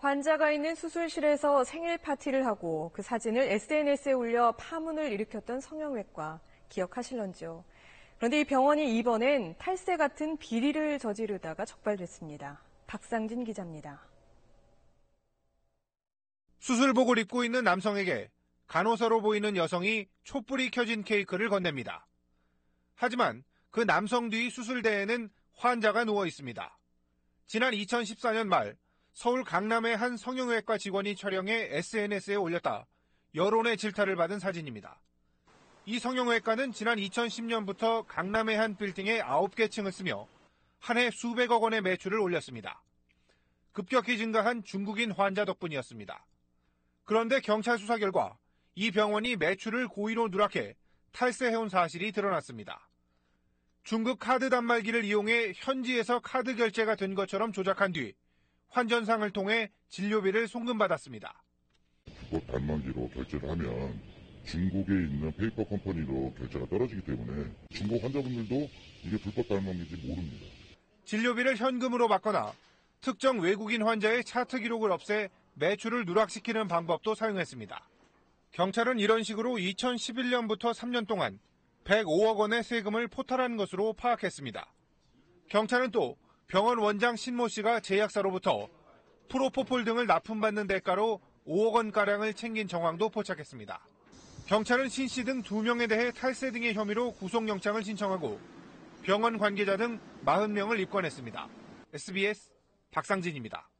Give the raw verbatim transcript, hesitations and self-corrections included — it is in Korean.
환자가 있는 수술실에서 생일 파티를 하고 그 사진을 에스엔에스에 올려 파문을 일으켰던 성형외과 기억하실런지요? 그런데 이 병원이 이번엔 탈세 같은 비리를 저지르다가 적발됐습니다. 박상진 기자입니다. 수술복을 입고 있는 남성에게 간호사로 보이는 여성이 촛불이 켜진 케이크를 건넵니다. 하지만 그 남성 뒤 수술대에는 환자가 누워 있습니다. 지난 이천십사 년 말 서울 강남의 한 성형외과 직원이 촬영해 에스엔에스에 올렸다 여론의 질타를 받은 사진입니다. 이 성형외과는 지난 이천십 년부터 강남의 한 빌딩에 아홉 개 층을 쓰며 한 해 수백억 원의 매출을 올렸습니다. 급격히 증가한 중국인 환자 덕분이었습니다. 그런데 경찰 수사 결과 이 병원이 매출을 고의로 누락해 탈세해온 사실이 드러났습니다. 중국 카드 단말기를 이용해 현지에서 카드 결제가 된 것처럼 조작한 뒤 환전상을 통해 진료비를 송금받았습니다. 불법 단말기로 결제를 하면 중국에 있는 페이퍼 컴퍼니로 결제가 떨어지기 때문에 중국 환자분들도 이게 불법 단말기인지 모릅니다. 진료비를 현금으로 받거나 특정 외국인 환자의 차트 기록을 없애 매출을 누락시키는 방법도 사용했습니다. 경찰은 이런 식으로 이천십일 년부터 삼 년 동안 백오억 원의 세금을 포탈한 것으로 파악했습니다. 경찰은 또 병원 원장 신모 씨가 제약사로부터 프로포폴 등을 납품받는 대가로 오억 원가량을 챙긴 정황도 포착했습니다. 경찰은 신 씨 등 두 명에 대해 탈세 등의 혐의로 구속영장을 신청하고 병원 관계자 등 사십 명을 입건했습니다. 에스비에스 박상진입니다.